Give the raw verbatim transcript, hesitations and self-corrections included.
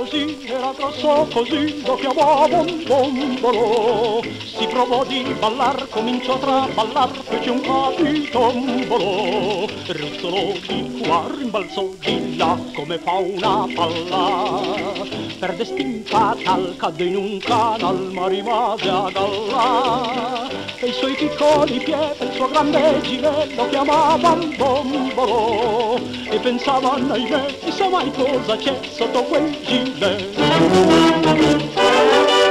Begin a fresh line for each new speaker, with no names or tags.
così, era grosso così, lo chiamò Bombolò. Si provò di ballar, cominciò a traballar, fece un capitombolo. Ruzzolò di qua, rimbalzò di là, come fa una palla. Perde stin fatal, cadde in un canal, ma rimase a galla. E i suoi piccoli piedi, il suo grande gilet, lo chiamavan Bombolò. E pensavano, ahimè, chissà mai cosa c'è sotto quel gilet.